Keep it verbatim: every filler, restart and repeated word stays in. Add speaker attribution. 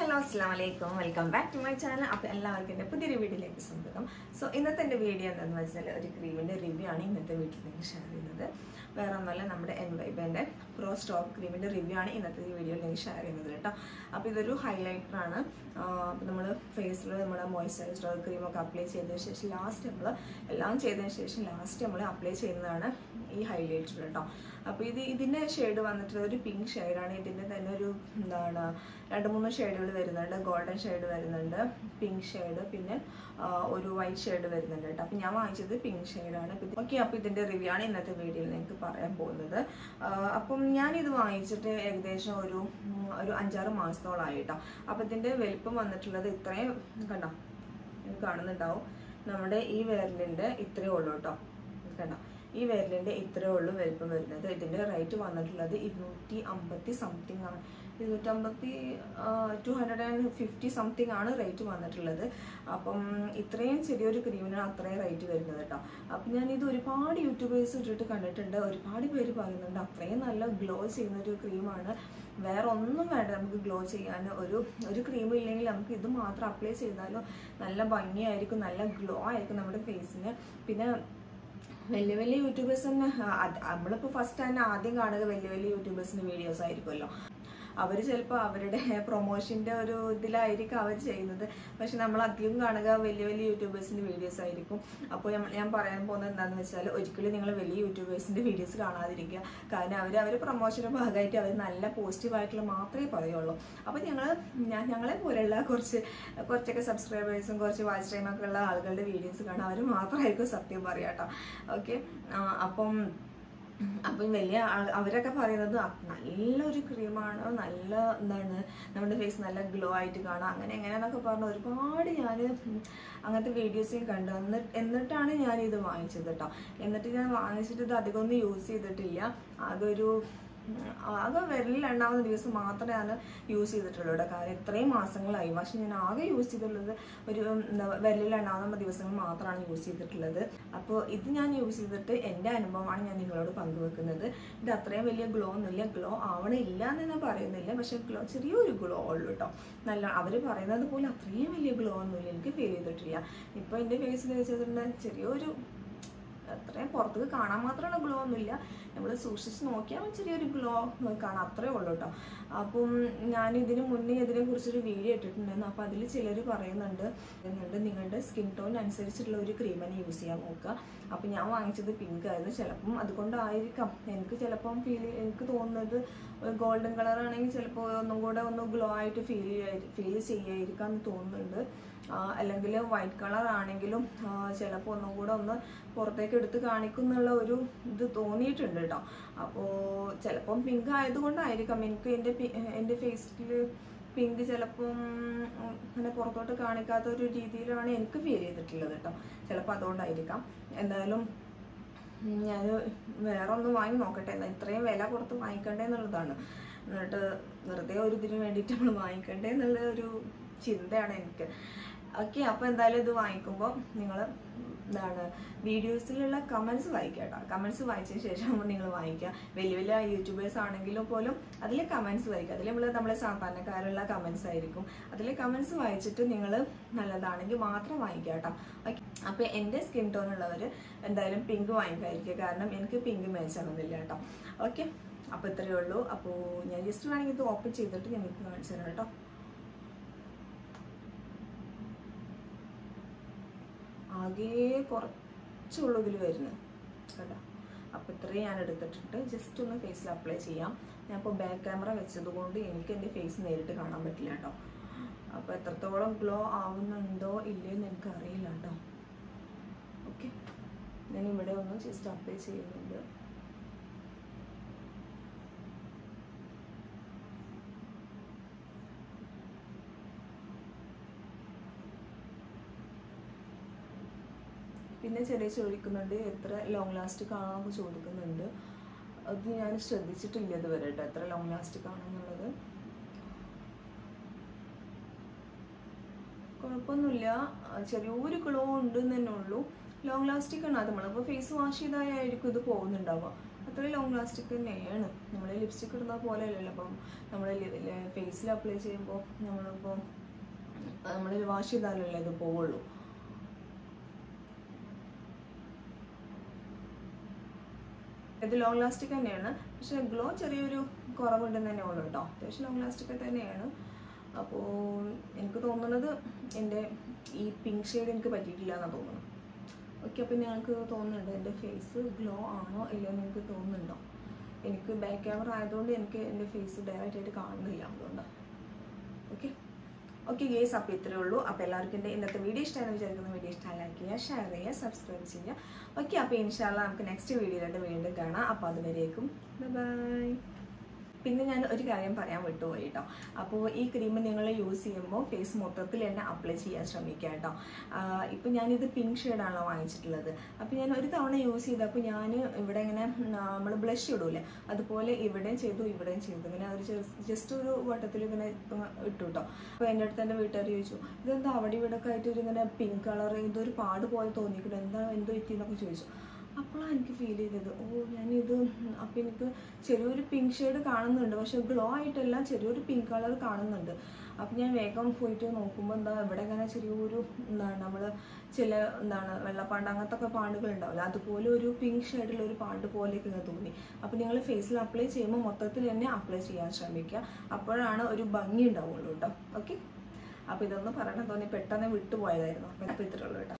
Speaker 1: Hello, assalamu alaikum. Welcome back to my channel. അപ്പോൾ എല്ലാവർക്കും എൻ്റെ പുതിയൊരു വീഡിയോയിലേക്ക് സ്വാഗതം. സോ ഇന്നത്തെ എൻ്റെ വീഡിയോ എന്താണെന്ന് വെച്ചാൽ ഒരു ക്രീമിൻ്റെ റിവ്യൂ ആണ് ഇന്നത്തെ വീട്ടിലേക്ക് ഷെയർ ചെയ്യുന്നത്. വേറെ ഒന്നുമല്ല, നമ്മുടെ എൻ വൈബിൻ്റെ പ്രോ സ്റ്റോക്ക് ക്രീമിൻ്റെ റിവ്യൂ ആണ് ഇന്നത്തെ ഈ വീഡിയോയിൽ ഞാൻ ഷെയർ ചെയ്യുന്നത് കേട്ടോ. അപ്പോൾ ഇതൊരു ഹൈലൈറ്ററാണ്. അപ്പോൾ നമ്മൾ ഫേസിൽ നമ്മുടെ മോയ്സ്ചറൈസർ ക്രീമൊക്കെ അപ്ലൈ ചെയ്തതിന് ശേഷം ലാസ്റ്റ് നമ്മൾ എല്ലാം ചെയ്തതിന് ശേഷം ലാസ്റ്റ് നമ്മൾ അപ്ലൈ ചെയ്യുന്നതാണ് ഈ ഹൈലൈറ്റർ കേട്ടോ. അപ്പോൾ ഇത് ഇതിൻ്റെ ഷെയ്ഡ് വന്നിട്ടുള്ള ഒരു പിങ്ക് ഷെയ്ഡാണ്. ഇതിൻ്റെ തന്നെ ഒരു എന്താണ് രണ്ട് മൂന്ന് ഷെയ്ഡുകൾ വരുന്നുണ്ട്. ഗോൾഡൻ ഷെയ്ഡ് വരുന്നുണ്ട്, പിങ്ക് ഷെയ്ഡ്, പിന്നെ ഒരു വൈറ്റ് ഷെയ്ഡ് വരുന്നുണ്ട് കേട്ടോ. അപ്പം ഞാൻ വാങ്ങിച്ചത് പിങ്ക് ഷെയ്ഡാണ്. ഓക്കെ, അപ്പോൾ ഇതിൻ്റെ റിവ്യൂ ആണ് ഇന്നത്തെ വീഡിയോയിൽ നിങ്ങൾക്ക് പറയാൻ പോകുന്നത്. അപ്പം ഞാനിത് വാങ്ങിച്ചിട്ട് ഏകദേശം ഒരു ഒരു അഞ്ചാറ് മാസത്തോളമായി കേട്ടോ. അപ്പം ഇതിൻ്റെ വലിപ്പം വന്നിട്ടുള്ളത് ഇത്രയും കണ്ടോ, കാണുന്നുണ്ടാവും. നമ്മുടെ ഈ വിരലിൻ്റെ ഇത്രയേ ഉള്ളൂ കേട്ടോ. കണ്ടോ, ഈ വിരലിൻ്റെ ഇത്രയേ ഉള്ളൂ വലിപ്പം വരുന്നത്. ഇതിൻ്റെ റേറ്റ് വന്നിട്ടുള്ളത് ഇരുന്നൂറ്റി അമ്പത്തി സംതിങ് ആണ്. ഇരുന്നൂറ്റമ്പത്തി two hundred and fifty something ആണ് റേറ്റ് വന്നിട്ടുള്ളത്. അപ്പം ഇത്രയും ചെറിയൊരു ക്രീമിനാണ് അത്രയും റേറ്റ് വരുന്നത് കേട്ടോ. അപ്പം ഞാനിത് ഒരുപാട് യൂട്യൂബേഴ്സ് ഇട്ടിട്ട് കണ്ടിട്ടുണ്ട്. ഒരുപാട് പേര് പറയുന്നുണ്ട് അത്രയും നല്ല ഗ്ലോ ചെയ്യുന്നൊരു ക്രീമാണ്. വേറെ ഒന്നും വേണ്ട നമുക്ക് ഗ്ലോ ചെയ്യാൻ. ഒരു ഒരു ക്രീം ഇല്ലെങ്കിൽ നമുക്ക് ഇത് മാത്രം അപ്ലൈ ചെയ്താലും നല്ല ഭംഗിയായിരിക്കും, നല്ല ഗ്ലോ ആയിരിക്കും നമ്മുടെ ഫേസിന്. പിന്നെ വലിയ വലിയ യൂട്യൂബേഴ്സ് തന്നെ നമ്മളിപ്പോൾ ഫസ്റ്റ് തന്നെ ആദ്യം കാണുക വലിയ വലിയ യൂട്യൂബേഴ്സിൻ്റെ വീഡിയോസ് ആയിരിക്കുമല്ലോ. അവർ ചിലപ്പോൾ അവരുടെ പ്രൊമോഷൻ്റെ ഒരു ഇതിലായിരിക്കും അവർ ചെയ്യുന്നത്. പക്ഷെ നമ്മൾ അധികം കാണുക വലിയ വലിയ യൂട്യൂബേഴ്സിൻ്റെ വീഡിയോസ് ആയിരിക്കും. അപ്പോൾ ഞാൻ പറയാൻ പോകുന്നത് എന്താണെന്ന് വെച്ചാൽ ഒരിക്കലും നിങ്ങൾ വലിയ യൂട്യൂബേഴ്സിൻ്റെ വീഡിയോസ് കാണാതിരിക്കുക. കാരണം അവർ അവർ പ്രൊമോഷൻ്റെ ഭാഗമായിട്ട് അവർ നല്ല പോസിറ്റീവായിട്ടുള്ള മാത്രമേ പറയുള്ളൂ. അപ്പോൾ ഞങ്ങൾ ഞാൻ ഞങ്ങളെ പോലെയുള്ള കുറച്ച് കുറച്ചൊക്കെ സബ്സ്ക്രൈബേഴ്സും കുറച്ച് വാച്ച് ടൈമൊക്കെ ഉള്ള ആളുകളുടെ വീഡിയോസ് കാണാൻ അവർ മാത്രമായിരിക്കും സത്യം പറയാം കേട്ടോ. ഓക്കെ, അപ്പം അപ്പം വലിയ അവരൊക്കെ പറയുന്നത് നല്ലൊരു ക്രീമാണ്, നല്ല എന്താണ് നമ്മുടെ ഫേസ് നല്ല ഗ്ലോ ആയിട്ട് കാണാം, അങ്ങനെ എങ്ങനെയാന്നൊക്കെ പറഞ്ഞ് ഒരുപാട് ഞാൻ അങ്ങനത്തെ വീഡിയോസും കണ്ടു. എന്നിട്ട് എന്നിട്ടാണ് ഞാനിത് വാങ്ങിച്ചത് കേട്ടോ. എന്നിട്ട് ഞാൻ വാങ്ങിച്ചിട്ട് ഇത് അധികമൊന്നും യൂസ് ചെയ്തിട്ടില്ല. ആകെ ഒരു ആകെ വിരലിൽ എണ്ണാവുന്ന ദിവസം മാത്രമേ ഞാൻ യൂസ് ചെയ്തിട്ടുള്ളൂ കേട്ടോ. കാരണം ഇത്രയും മാസങ്ങളായി. പക്ഷെ ഞാൻ ആകെ യൂസ് ചെയ്തിട്ടുള്ളത് ഒരു എന്താ വിരലിൽ എണ്ണാവുന്ന ദിവസങ്ങൾ മാത്രമാണ് യൂസ് ചെയ്തിട്ടുള്ളത്. അപ്പോൾ ഇത് ഞാൻ യൂസ് ചെയ്തിട്ട് എൻ്റെ അനുഭവമാണ് ഞാൻ നിങ്ങളോട് പങ്കുവെക്കുന്നത്. ഇത് അത്രയും വലിയ ഗ്ലോ ഒന്നുമില്ല, ഗ്ലോ ആവണില്ല എന്ന് ഞാൻ പറയുന്നില്ല, പക്ഷെ ഗ്ലോ ചെറിയൊരു ഗ്ലോ ഉള്ളൂ കേട്ടോ. നല്ല അവർ പറയുന്നത് പോലെ അത്രയും വലിയ ഗ്ലോ ഒന്നുമില്ല, എനിക്ക് ഫീൽ ചെയ്തിട്ടില്ല. ഇപ്പോൾ എൻ്റെ ഫേസിൽ വെച്ചിട്ടുണ്ട് ചെറിയൊരു അത്രയും പുറത്തേക്ക് കാണാൻ മാത്രമുള്ള ഗ്ലോ ഒന്നുമില്ല. നമ്മൾ സൂക്ഷിച്ച് നോക്കിയാൽ ചെറിയൊരു ഗ്ലോ കാണാം, അത്രേ ഉള്ളൂ കേട്ടോ. അപ്പം ഞാൻ ഇതിന് മുന്നേ ഇതിനെ കുറിച്ചൊരു വീഡിയോ ഇട്ടിട്ടുണ്ടായിരുന്നു. അപ്പോൾ അതിൽ ചിലർ പറയുന്നുണ്ട് പറയുന്നുണ്ട് നിങ്ങളുടെ സ്കിൻ ടോൺ അനുസരിച്ചിട്ടുള്ള ഒരു ക്രീം തന്നെ യൂസ് ചെയ്യാൻ നോക്കുക. അപ്പം ഞാൻ വാങ്ങിച്ചത് പിങ്ക് ആയിരുന്നു. ചിലപ്പം അതുകൊണ്ടായിരിക്കാം എനിക്ക് ചിലപ്പം ഫീൽ എനിക്ക് തോന്നുന്നത് ഗോൾഡൻ കളർ ആണെങ്കിൽ ചിലപ്പോൾ ഒന്നും കൂടെ ഒന്ന് ഗ്ലോ ആയിട്ട് ഫീൽ ഫീൽ ചെയ്യാതിരിക്കാം എന്ന് തോന്നുന്നുണ്ട്. അല്ലെങ്കിൽ വൈറ്റ് കളർ ആണെങ്കിലും ചിലപ്പോൾ ഒന്നും കൂടെ ഒന്ന് പുറത്തേക്ക് എടുത്ത് കാണിക്കും എന്നുള്ള ഒരു ഇത് തോന്നിയിട്ടുണ്ട് കേട്ടോ. അപ്പോൾ ചിലപ്പം പിങ്ക് ആയതുകൊണ്ടായിരിക്കാം എനിക്ക് എൻ്റെ എൻ്റെ ഫേസിൽ പിങ്ക് ചിലപ്പം അങ്ങനെ പുറത്തോട്ട് കാണിക്കാത്ത ഒരു രീതിയിലാണ് എനിക്ക് ഫീൽ ചെയ്തിട്ടുള്ളത് കേട്ടോ. ചിലപ്പോൾ അതുകൊണ്ടായിരിക്കാം. എന്തായാലും ഞാൻ വേറെ ഒന്ന് വാങ്ങി നോക്കട്ടെ, എന്നാൽ ഇത്രയും വില കൊടുത്ത് വാങ്ങിക്കണ്ടേ എന്നുള്ളതാണ്. എന്നിട്ട് വെറുതെ ഒരു ഇതിന് വേണ്ടിയിട്ട് നമ്മൾ വാങ്ങിക്കണ്ടേ എന്നുള്ള ഒരു ചിന്തയാണ് എനിക്ക്. ഓക്കെ, അപ്പോൾ എന്തായാലും ഇത് വാങ്ങിക്കുമ്പോൾ നിങ്ങൾ എന്താണ് വീഡിയോസിലുള്ള കമൻസ് വായിക്കുക കേട്ടോ. കമൻസ് വായിച്ചതിന് ശേഷം നിങ്ങൾ വാങ്ങിക്കുക. വലിയ വലിയ യൂട്യൂബേഴ്സ് ആണെങ്കിലും പോലും അതിലെ കമൻസ് വായിക്കുക. അതിൽ നമ്മൾ നമ്മളെ സാധാരണക്കാരുള്ള കമൻസ് ആയിരിക്കും. അതിലെ കമൻസ് വായിച്ചിട്ട് നിങ്ങൾ നല്ലതാണെങ്കിൽ മാത്രം വാങ്ങിക്കുക കേട്ടോ. ഓക്കെ, അപ്പോൾ എൻ്റെ സ്കിൻ ടോൺ ഉള്ളവർ എന്തായാലും പിങ്ക് വാങ്ങിക്കാതിരിക്കുക. കാരണം എനിക്ക് പിങ്ക് മാച്ച് ആവുന്നില്ല കേട്ടോ. ഓക്കെ, അപ്പോൾ ഇത്രയേ ഉള്ളൂ. അപ്പോൾ ഞാൻ ജസ്റ്റ് വേണമെങ്കിൽ ഇത് ഓപ്പൺ ചെയ്തിട്ട് നിങ്ങൾക്ക് കാണിച്ചു തരാം കേട്ടോ. ആകെ കുറച്ചുള്ളൂ ഇതിൽ വരുന്നത് കേട്ടോ. അപ്പോൾ ഇത്രയും ഞാൻ എടുത്തിട്ടുണ്ട്. ജസ്റ്റ് ഒന്ന് ഫേസിൽ അപ്ലൈ ചെയ്യാം. ഞാൻ ഇപ്പോൾ ബാക്ക് ക്യാമറ വെച്ചതുകൊണ്ട് എനിക്ക് എൻ്റെ ഫേസ് നേരിട്ട് കാണാൻ പറ്റില്ല കേട്ടോ. അപ്പോൾ എത്രത്തോളം ഗ്ലോ ആവുന്നുണ്ടോ ഇല്ലയെന്ന് എനിക്കറിയില്ല കേട്ടോ. ഓക്കെ, ഞാൻ ഇവിടെ ഒന്ന് ജസ്റ്റ് അപ്ലൈ ചെയ്യുന്നുണ്ട്. പിന്നെ ചെറിയ ചോദിക്കുന്നുണ്ട് എത്ര ലോങ് ലാസ്റ്റ് കാണാമെന്നൊക്കെ ചോദിക്കുന്നുണ്ട്. അത് ഞാൻ ശ്രദ്ധിച്ചിട്ടില്ല ഇതുവരെ കേട്ടോ, എത്ര ലോങ് ലാസ്റ്റ് കാണാമെന്നുള്ളത്. കുഴപ്പമൊന്നുമില്ല, ചെറിയൊരു ഗ്ലോ ഉണ്ട് എന്ന് തന്നെ ഉള്ളൂ. ലോങ് ലാസ്റ്റിക് ആണ്. അത് നമ്മളിപ്പോൾ ഫേസ് വാഷ് ചെയ്തായിരിക്കും ഇത് പോകുന്നുണ്ടാവുക. അത്രയും ലോങ് ലാസ്റ്റിക് തന്നെയാണ്. നമ്മൾ ലിപ്സ്റ്റിക് ഇടുന്ന പോലെ അല്ലല്ലോ. അപ്പം നമ്മൾ ഫേസിൽ അപ്ലൈ ചെയ്യുമ്പോൾ നമ്മളിപ്പോൾ നമ്മളൊരു വാഷ് ചെയ്താലല്ലേ ഇത് പോവുള്ളൂ. ഇത് ലോങ് ലാസ്റ്റിക് തന്നെയാണ്, പക്ഷെ ഗ്ലോ ചെറിയൊരു കുറവുണ്ടെന്ന് തന്നെ ഉള്ളൂ കേട്ടോ. അത്യാവശ്യം ലോങ് ലാസ്റ്റിക് തന്നെയാണ്. അപ്പോൾ എനിക്ക് തോന്നുന്നത് എൻ്റെ ഈ പിങ്ക് ഷെയ്ഡ് എനിക്ക് പറ്റിയിട്ടില്ല എന്നാണ് തോന്നുന്നത്. ഓക്കെ, അപ്പോൾ ഞങ്ങൾക്ക് തോന്നുന്നുണ്ട് എൻ്റെ ഫേസ് ഗ്ലോ ആണോ ഇല്ലയോ എന്ന് എനിക്ക് തോന്നുന്നുണ്ടോ. എനിക്ക് ബാക്ക് ക്യാമറ ആയതുകൊണ്ട് എനിക്ക് എൻ്റെ ഫേസ് ഡയറക്റ്റ് ആയിട്ട് കാണുന്നില്ല, അതുകൊണ്ടാണ്. ഓക്കെ ഓക്കെ ഗേസ്, അപ്പോൾ ഇത്രയേ ഉള്ളൂ. അപ്പോൾ എല്ലാവർക്കും എൻ്റെ ഇന്നത്തെ വീഡിയോ ഇഷ്ടമാണെന്ന് വിചാരിക്കുന്ന വീഡിയോ ഇഷ്ടം ലൈക്ക് ചെയ്യുക, ഷെയർ ചെയ്യുക, സബ്സ്ക്രൈബ് ചെയ്യുക. ഓക്കെ, അപ്പോൾ ഇൻഷാല്ലാ നമുക്ക് നെക്സ്റ്റ് വീഡിയോയിലായിട്ട് വീണ്ടും കാണാം. അപ്പോൾ അതുവരേക്കും ബൈ. പിന്നെ ഞാൻ ഒരു കാര്യം പറയാൻ വിട്ടുപോയി കേട്ടോ. അപ്പോൾ ഈ ക്രീം നിങ്ങൾ യൂസ് ചെയ്യുമ്പോൾ ഫേസ് മൊത്തത്തിൽ തന്നെ അപ്ലൈ ചെയ്യാൻ ശ്രമിക്കുക കേട്ടോ. ഇപ്പം ഞാനിത് പിങ്ക് ഷെയ്ഡാണല്ലോ വാങ്ങിച്ചിട്ടുള്ളത്. അപ്പോൾ ഞാൻ ഒരു തവണ യൂസ് ചെയ്തപ്പോൾ ഞാൻ ഇവിടെ ഇങ്ങനെ നമ്മൾ ബ്ലഷ് ഇടൂലേ, അതുപോലെ ഇവിടെയും ചെയ്തു ഇവിടെയും ചെയ്തു. ഇങ്ങനെ ഒരു ജസ്റ്റ് ഒരു വട്ടത്തിൽ ഇങ്ങനെ ഇട്ടു കേട്ടോ. അപ്പോൾ എൻ്റെ അടുത്ത് എൻ്റെ വീട്ടുകാർ ചോദിച്ചു, ഇതെന്താ അവിടെ ഇവിടെ ഒക്കെ ആയിട്ട് ഒരു ഇങ്ങനെ പിങ്ക് കളർ ഇതൊരു പാട് പോലെ തോന്നിക്കില്ല, എന്താ എന്തോ എത്തിയെന്നൊക്കെ ചോദിച്ചു. അപ്പോഴാണ് എനിക്ക് ഫീൽ ചെയ്തത്, ഓ ഞാനിത് അപ്പം എനിക്ക് ചെറിയൊരു പിങ്ക് ഷെയ്ഡ് കാണുന്നുണ്ട്, പക്ഷെ ഗ്ലോ ആയിട്ടല്ല ചെറിയൊരു പിങ്ക് കളർ കാണുന്നുണ്ട്. അപ്പം ഞാൻ വേഗം പോയിട്ട് നോക്കുമ്പോൾ എന്താ ഇവിടെ ഇങ്ങനെ ചെറിയൊരു എന്താണ് നമ്മൾ ചില എന്താണ് വെള്ളപ്പാണ്ട് അങ്ങനത്തെ ഒക്കെ പാണ്ടുകൾ ഉണ്ടാവില്ല, അതുപോലെ ഒരു പിങ്ക് ഷെയ്ഡിലുള്ള ഒരു പാണ്ട് പോലെയൊക്കെ ഇങ്ങനെ തോന്നി. അപ്പം നിങ്ങൾ ഫേസിൽ അപ്ലൈ ചെയ്യുമ്പോൾ മൊത്തത്തിൽ തന്നെ അപ്ലൈ ചെയ്യാൻ ശ്രമിക്കുക, അപ്പോഴാണ് ഒരു ഭംഗി ഉണ്ടാവുള്ളൂ കേട്ടോ. ഓക്കെ, അപ്പോൾ ഇതൊന്നും പറയണം തോന്നി പെട്ടെന്ന് വിട്ടുപോയതായിരുന്നു. അപ്പം ഇപ്പം ഇത്രയുള്ളൂ കേട്ടോ.